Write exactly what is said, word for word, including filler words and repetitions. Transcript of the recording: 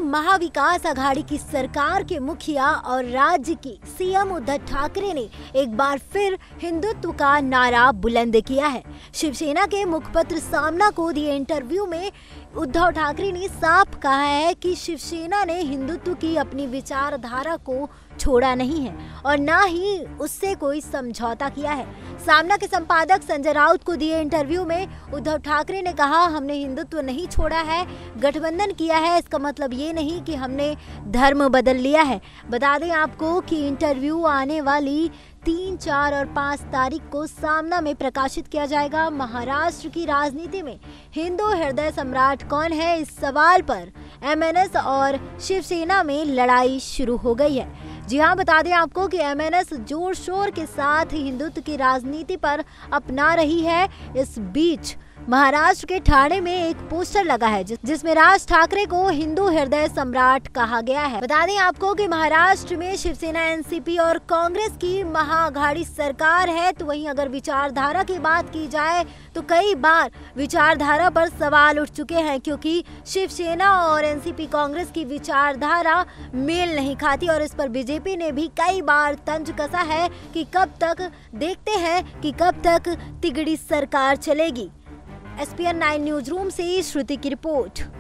महाविकास आघाड़ी की सरकार के मुखिया और राज्य की सीएम उद्धव ठाकरे ने एक बार फिर हिंदुत्व का नारा बुलंद किया है। शिवसेना के मुखपत्र सामना को दिए इंटरव्यू में उद्धव ठाकरे ने साफ कहा है कि शिवसेना ने हिंदुत्व की अपनी विचारधारा को छोड़ा नहीं है और ना ही उससे कोई समझौता किया है। सामना के संपादक संजय राउत को दिए इंटरव्यू में उद्धव ठाकरे ने कहा, हमने हिंदुत्व नहीं छोड़ा है, गठबंधन किया है, इसका मतलब ये नहीं कि हमने धर्म बदल लिया है। बता दें आपको कि इंटरव्यू आने वाली तीन, चार और पाँच तारीख को सामना में प्रकाशित किया जाएगा। महाराष्ट्र की राजनीति में हिंदू हृदय सम्राट कौन है, इस सवाल पर एमएनएस और शिवसेना में लड़ाई शुरू हो गई है। जी हां, बता दें आपको कि एमएनएस जोर शोर के साथ हिंदुत्व की राजनीति पर अपना रही है। इस बीच महाराष्ट्र के ठाणे में एक पोस्टर लगा है जिस, जिसमें राज ठाकरे को हिंदू हृदय सम्राट कहा गया है। बता दें आपको कि महाराष्ट्र में शिवसेना, एनसीपी और कांग्रेस की महाअघाड़ी सरकार है। तो वहीं अगर विचारधारा की बात की जाए तो कई बार विचारधारा पर सवाल उठ चुके हैं, क्योंकि शिवसेना और एनसीपी कांग्रेस की विचारधारा मेल नहीं खाती और इस पर बीजेपी ने भी कई बार तंज कसा है कि कब तक, देखते हैं कि कब तक तिगड़ी सरकार चलेगी। S P N nine news room से श्रुति की रिपोर्ट।